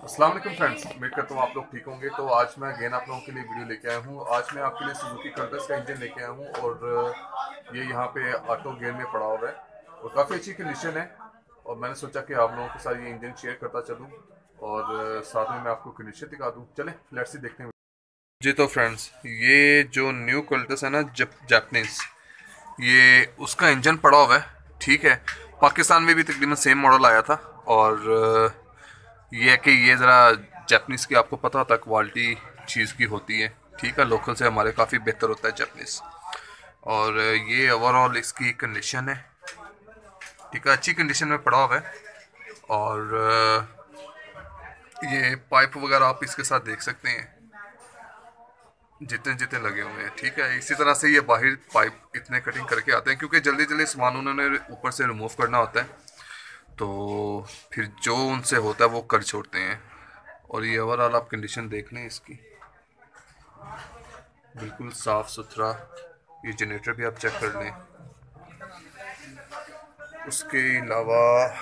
अस्सलाम वालेकुम फ्रेंड्स, उम्मीद करता हूँ आप लोग ठीक होंगे। तो आज मैं अगेन आप लोगों के लिए वीडियो लेके आया हूँ। आज मैं आपके लिए सुजुकी कर्टस का इंजन लेके आया हूँ और ये यहाँ पे ऑटो गेयर में पड़ा हुआ है और काफ़ी अच्छी कंडीशन है। और मैंने सोचा कि आप लोगों के साथ ये इंजन शेयर करता चलूँ और साथ में मैं आपको कंडीशन दिखा दूँ। चलें लेट्स सी देखते हैं जी। तो फ्रेंड्स, ये जो न्यू कर्टस है ना, जापानीज, ये उसका इंजन पड़ा हुआ है। ठीक है, पाकिस्तान में भी तकरीबन सेम मॉडल आया था। और ये है कि ये ज़रा जापनीज़ की आपको पता होता है क्वालिटी चीज़ की होती है। ठीक है, लोकल से हमारे काफ़ी बेहतर होता है जापनीज़। और ये ओवरऑल इसकी कंडीशन है। ठीक है, अच्छी कंडीशन में पड़ा हुआ है। और ये पाइप वगैरह आप इसके साथ देख सकते हैं, जितने जितने लगे हुए हैं। ठीक है, इसी तरह से ये बाहर पाइप इतने कटिंग करके आते हैं क्योंकि जल्दी जल्दी सामान उन्होंने ऊपर से रिमूव करना होता है, तो फिर जो उनसे होता है वो कर छोड़ते हैं। और ये ओवरऑल आप कंडीशन देख लें इसकी, बिल्कुल साफ़ सुथरा। ये जनरेटर भी आप चेक कर लें। उसके अलावा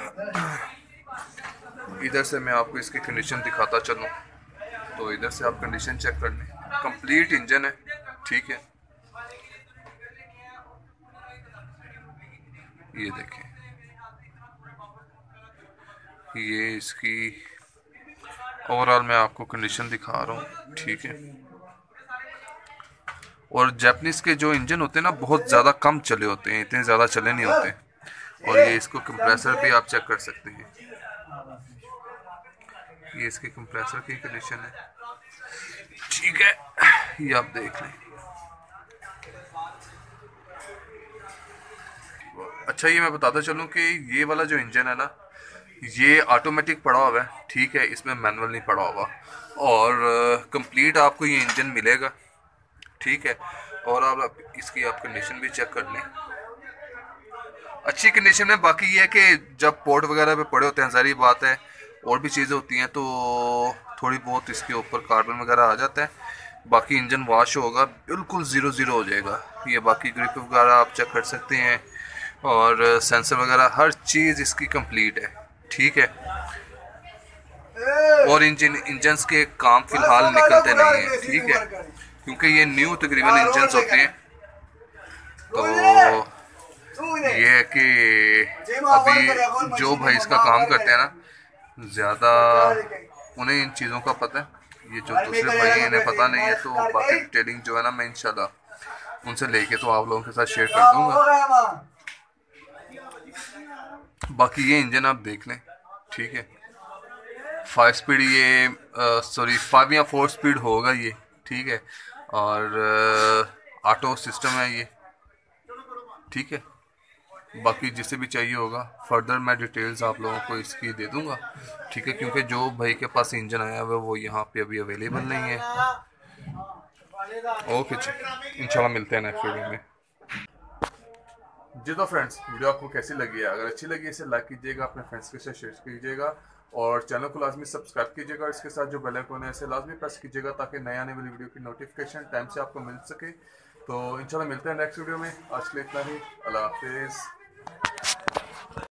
इधर से मैं आपको इसकी कंडीशन दिखाता चलूँ, तो इधर से आप कंडीशन चेक कर लें। कंप्लीट इंजन है। ठीक है, ये देखें, ये इसकी ओवरऑल मैं आपको कंडीशन दिखा रहा हूँ। ठीक है, और जापानीज़ के जो इंजन होते हैं ना, बहुत ज़्यादा कम चले होते हैं, इतने ज़्यादा चले नहीं होते। और ये इसको कंप्रेसर भी आप चेक कर सकते हैं। ये इसके कंप्रेसर की कंडीशन है। ठीक है, ये आप देख लें। अच्छा, ये मैं बताता चलूँ कि ये वाला जो इंजन है ना, ये ऑटोमेटिक पड़ा हुआ है। ठीक है, इसमें मैनुअल नहीं पड़ा हुआ। और कंप्लीट आपको ये इंजन मिलेगा। ठीक है, और आप इसकी आप कंडीशन भी चेक कर लें, अच्छी कंडीशन में। बाकी ये है कि जब पोर्ट वगैरह पे पड़े होते हैं, सारी बात है, और भी चीज़ें होती हैं तो थोड़ी बहुत इसके ऊपर कार्बन वगैरह आ जाता है। बाकी इंजन वॉश होगा, बिल्कुल ज़ीरो ज़ीरो हो जाएगा। ये बाकी ग्रिप वगैरह आप चेक कर सकते हैं, और सेंसर वगैरह हर चीज़ इसकी कंप्लीट है। ठीक है, और इंजन्स के काम फिलहाल निकलते नहीं हैं। ठीक है, क्योंकि ये न्यू तकरीबन इंजन्स होते हैं। तो ये है कि अभी जो भाई इसका काम करते हैं ना, ज़्यादा उन्हें इन चीज़ों का पता है। ये जो दूसरे भाई हैं इन्हें पता नहीं है। तो बाकी डिटेलिंग जो है ना, मैं इंशाल्लाह उनसे लेके तो आप लोगों के साथ शेयर कर दूंगा। बाकी ये इंजन आप देख लें। ठीक है, 5 स्पीड, ये सॉरी 5 या 4 स्पीड होगा ये। ठीक है, और ऑटो सिस्टम है ये। ठीक है, बाकी जिसे भी चाहिए होगा फर्दर मैं डिटेल्स आप लोगों को इसकी दे दूंगा। ठीक है, क्योंकि जो भाई के पास इंजन आया हुआ है वो यहाँ पे अभी अवेलेबल नहीं है। ओके जी, इंशाल्लाह मिलते हैं नेक्स्ट वीडियो में जी। तो फ्रेंड्स, वीडियो आपको कैसी लगी है? अगर अच्छी लगी इसे लाइक कीजिएगा, अपने फ्रेंड्स के साथ शेयर कीजिएगा और चैनल को लाजमी सब्सक्राइब कीजिएगा। इसके साथ जो बेल आइकन है इसे लाजमी प्रेस कीजिएगा ताकि नए आने वाली वीडियो की नोटिफिकेशन टाइम से आपको मिल सके। तो इंशाल्लाह मिलते हैं नेक्स्ट वीडियो में। आज के लिए इतना ही। अल्लाह हाफिज़।